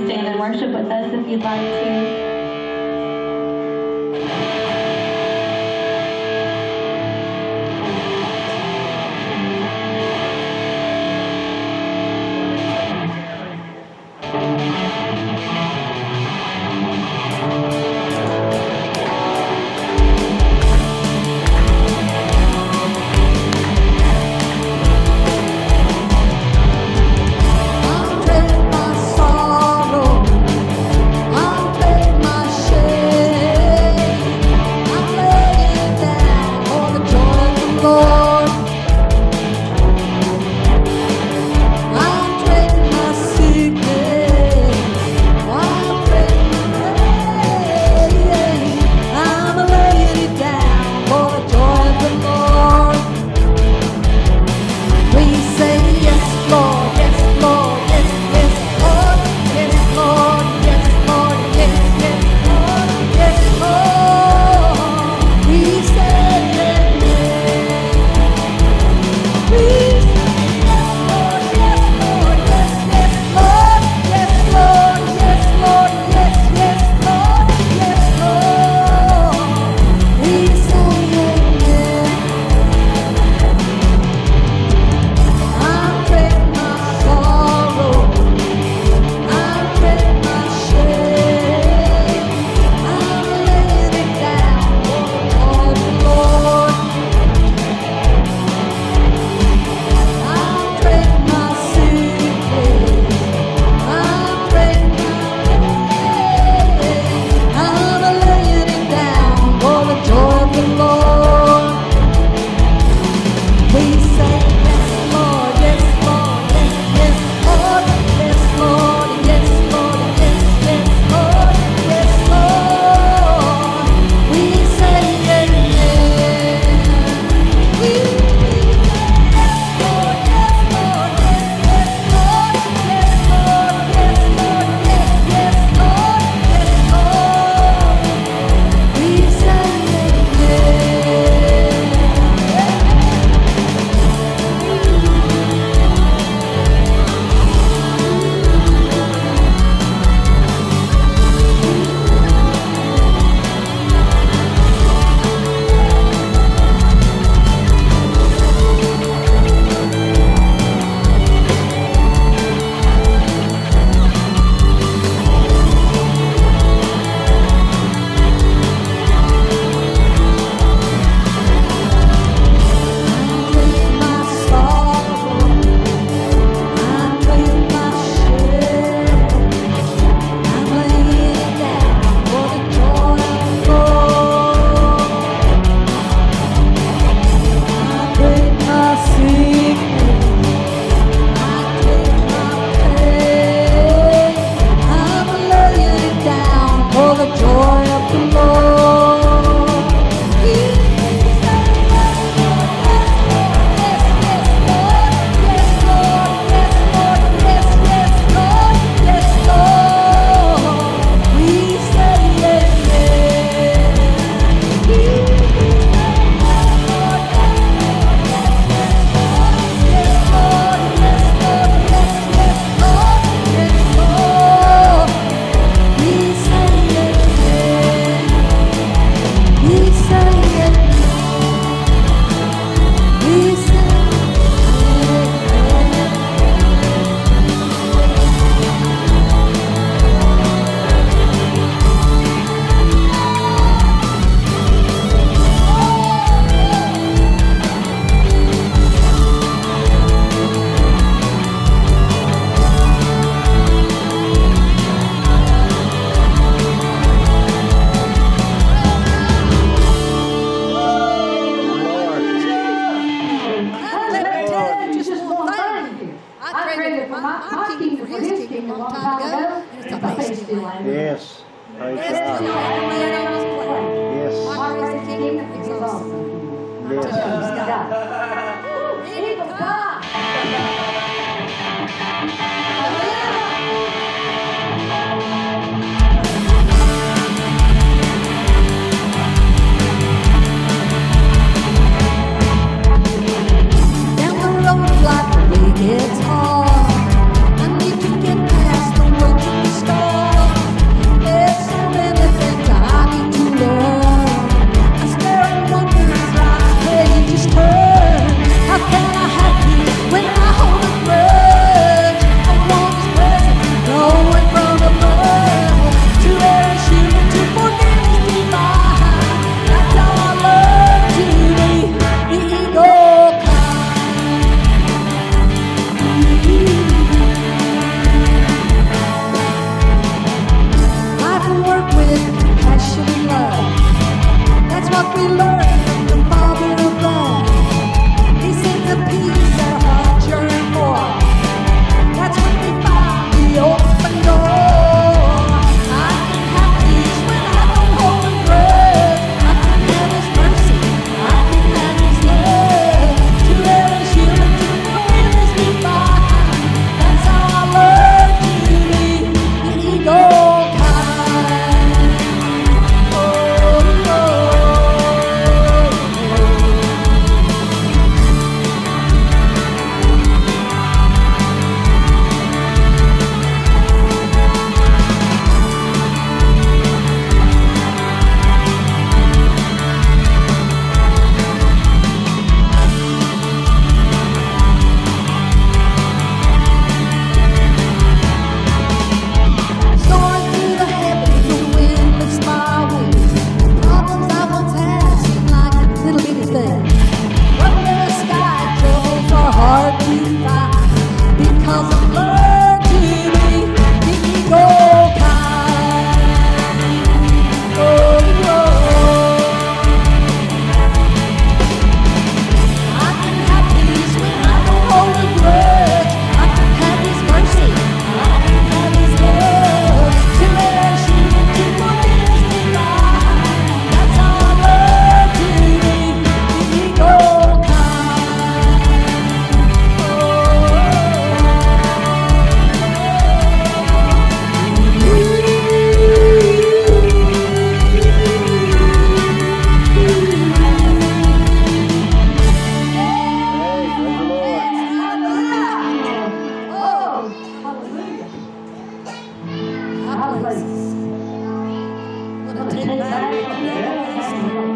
stand and worship with us if you'd like to. Yes. Praise God. Yes. Down the road, life really gets hard. I need to get past the broken stone. places. Gonna take back the devil's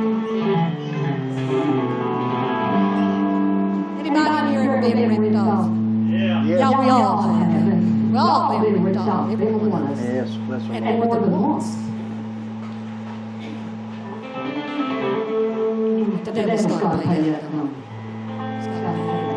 Anybody in here ever been ripped off? Yes. Yeah, we all have. We all been ripped off, every one of us. Yes, bless her. And more than once. The devil's got to play that alone. He's got to play that.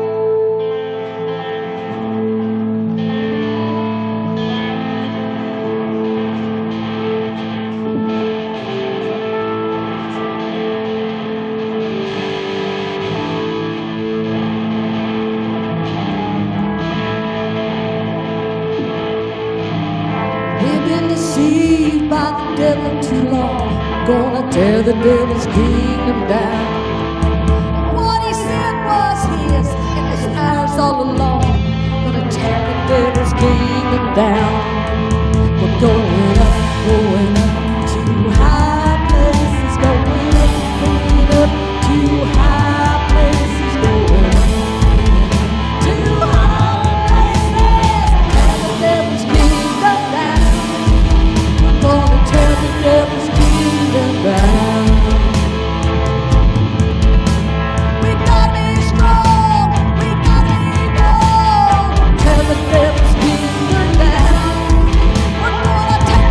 We've been deceived by the devil too long. Gonna tear the devil's kingdom down. What he said was his, it was ours all along. Gonna tear the devil's kingdom down. We're going up to high places. Going up to high places. Going up to high places. Tear the devil's kingdom down. We're gonna tear the devil's kingdom down. We gotta be strong. We gotta be bold. Tear the devil's kingdom down. We're gonna tear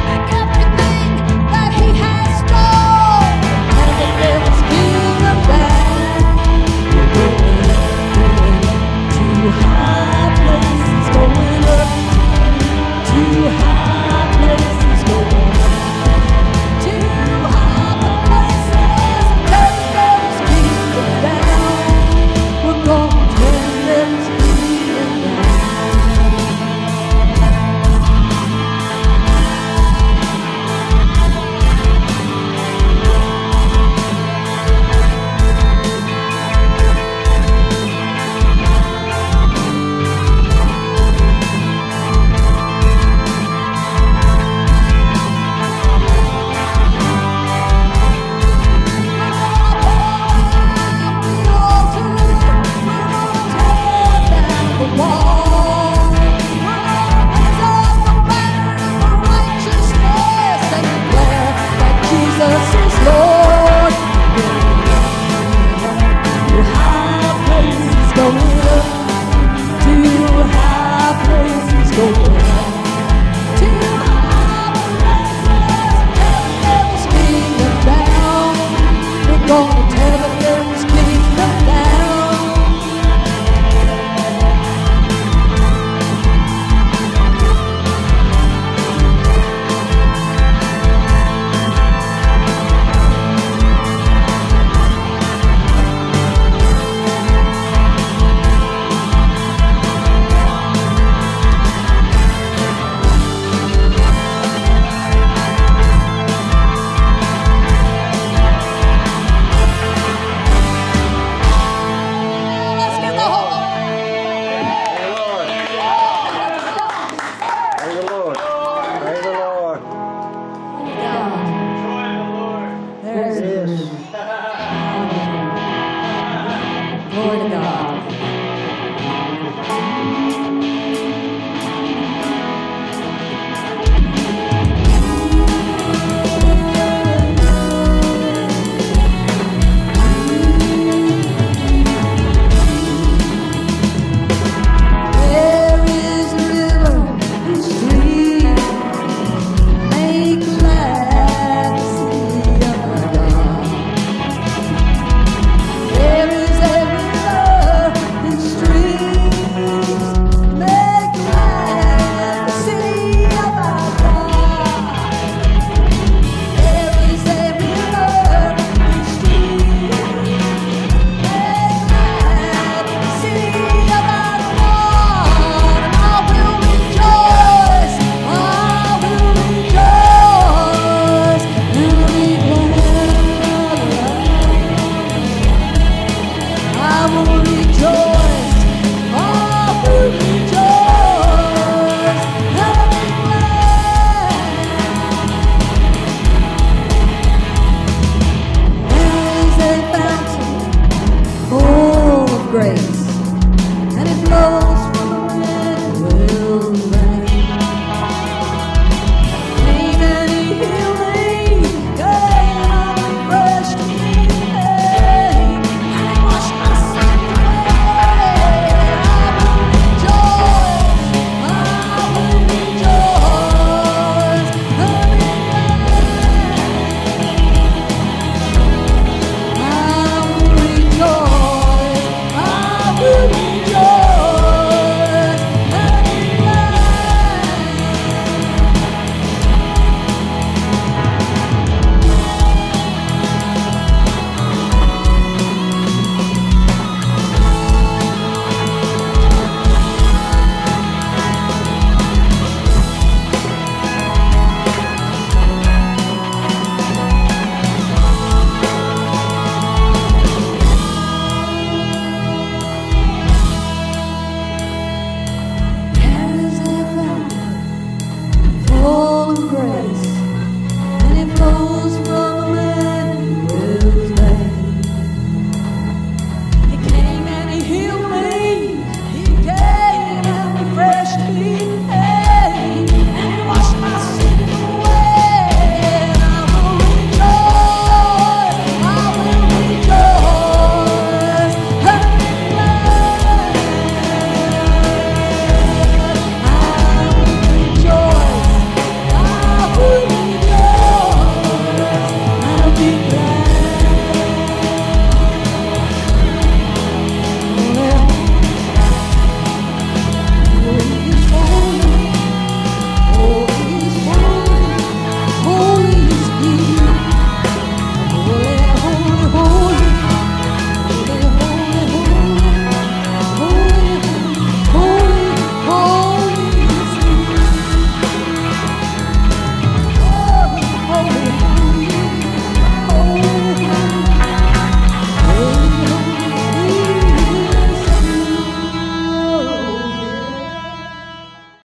place.